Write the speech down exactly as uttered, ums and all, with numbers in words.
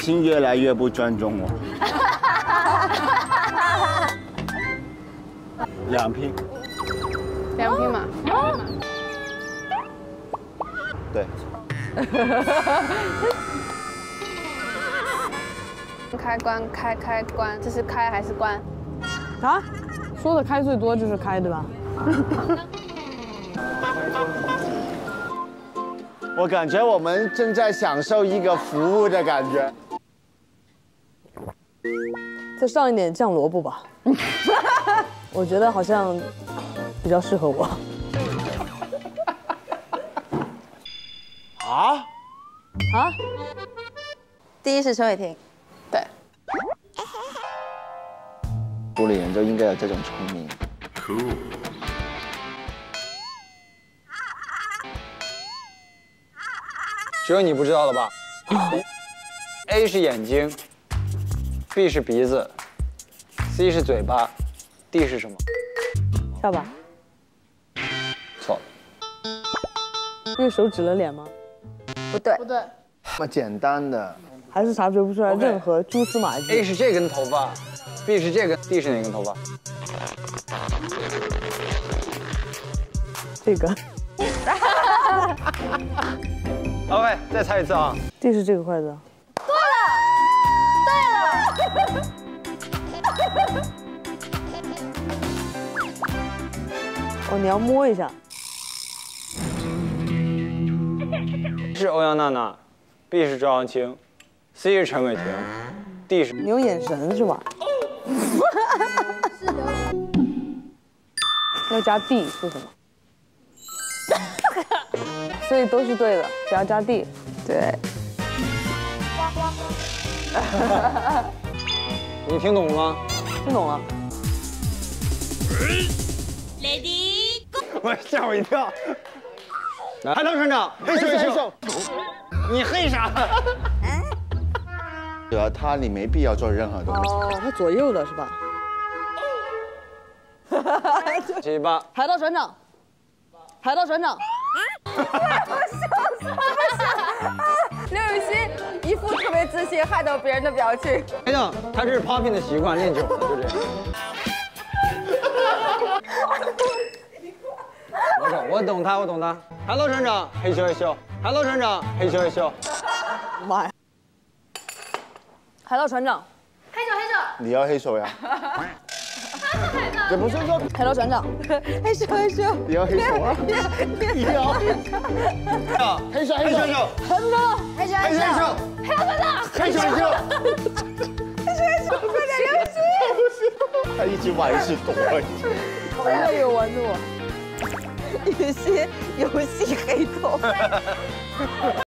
心越来越不尊重我。两瓶。 两瓶嘛。 对。 开关开开关，这是开还是关？ 啊？说的开最多就是开，对吧？ 我感觉我们正在享受一个服务的感觉。 再上一点酱萝卜吧，我觉得好像比较适合我。 啊？ 啊？ 第一是陈伟霆， 对。 主理人就应该有这种聪明。Cool。 只有你不知道了吧 ？A 是眼睛 ，B 是鼻子 ，C 是嘴巴 ，D 是什么？ 下巴。 错了。 用手指了脸吗？ 不对， 不对。 这么简单的， 还是查追不出来任何蛛丝马迹。 A 是这根头发 ，B 是这根 ，D 是哪根头发？ 这个。 OK， 再猜一次啊。 D 是这个筷子。 对了，对了。 哦，你要摸一下。 是欧阳娜娜 ，B 是周扬青 ，C 是陈伟霆 ，D 是你用眼神是吧？要加 D 是什么？所以都是对的，只要加 D。对。 你听懂了吗？ 听懂了。 Lady Go！ 我吓我一跳。来，海涛船长，黑手黑手，你黑啥？ 主要他你没必要做任何东西。 哦，他左右的是吧？ 七八。 海盗船长，海盗船长。 刘雨欣一副特别自信害到别人的表情。 哎呀，他这是 popping 的习惯，练久了就这样。我懂，我懂他，我懂他。海盗船长，嘿咻嘿咻。海盗船长，嘿咻嘿咻。 妈呀！海盗船长， 黑手黑手。 你要黑手呀？这不是说海盗船长， 害羞害羞。 你要黑手啊？你要黑手。黑手黑手黑手。 害羞害羞。 黑手黑手。 害羞害羞。害羞害羞，快点刘雨欣。 他一直玩是躲。 好累哟，玩着我。 雨欣游戏黑头。